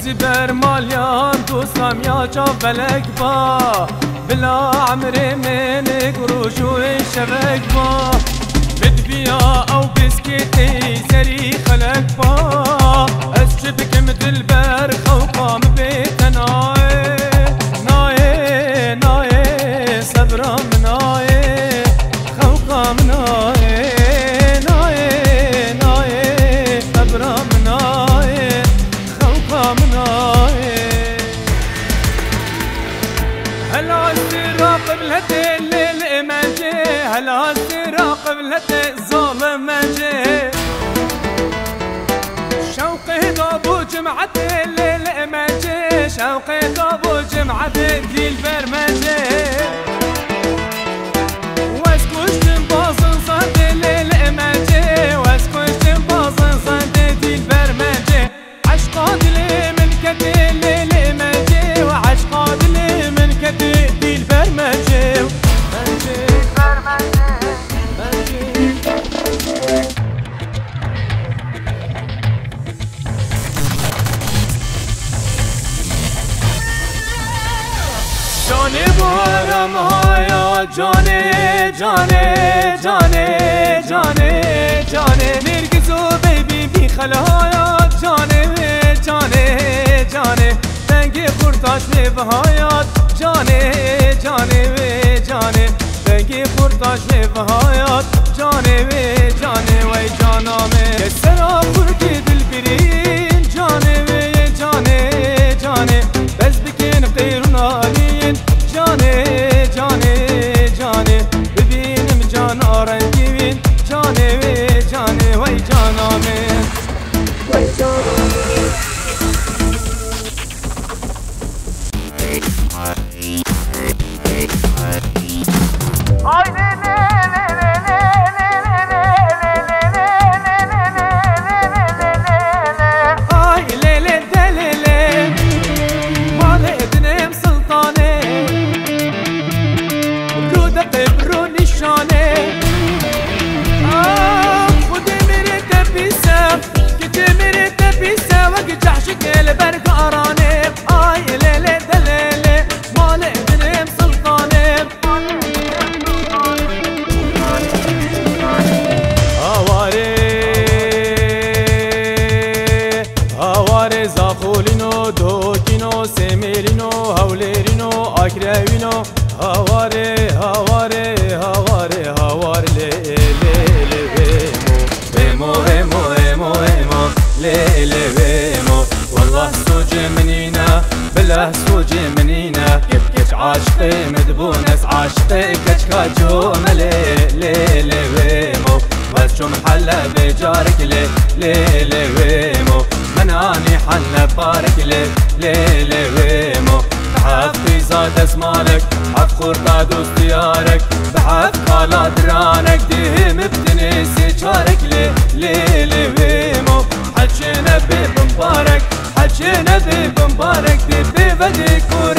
بسی بر مالیان دوستم یا جا فلک با بلا عمر من گروش و شبک با بدبیا او بسكتي سري خلق با اسجبك مثل بر خوقام بيت ناي ناي ناي صبرا مناي خوقام ناي ناي ناي صبرا مناي خوقام ناي هلا استراق بلهتي الليل ماجي هلا استراق بلهتي الظالم ماجي شوقي ضابو جمعتي الليل ماجي شوقي ضابو جمعتي دي البرماجي واسكوش تنباصن صدي الليل ماجي واسكوش تنباصن صدي دي البرماجي عشقات لي من كتي الليل ماجي وعشقات لي من كتي دي البرماجي ماجي جاني بارم هایا جاني جاني جاني جاني جاني نرگزو بیبی بی خلایا جاني جاني جاني دنگی خورتاش لیو هایات جاني جاني جاني دنگی خورتاش لیو هایات جاني جاني وی جانامه سرا خورتی دل برین جاني جاني جاني بز بکن قیرون آلین جاني جاني جاني ببینم جان آرنگی بین جاني جاني وی جانامه وی جانامه زاخولینو دوکینو سمیرینو هولرینو آکروینو هواره هواره هواره هواره لی لی لی بيمو بيمو بيمو بيمو لی لی بيمو والله سوج منينا بلا سوج منينا كيف عاشقي مدبونس عاشقي كاجو ملي لی لی بيمو بس شو محلى بجارك لي لی لی بيمو مناني حنا بارك لي لي ويمو بحفظي زاد اسمالك بحف خورتا دوست ديارك بحف قالا درانك ديهم بتنسي جارك لي ويمو حجينا بمبارك حجينا بمبارك دي بفدي كور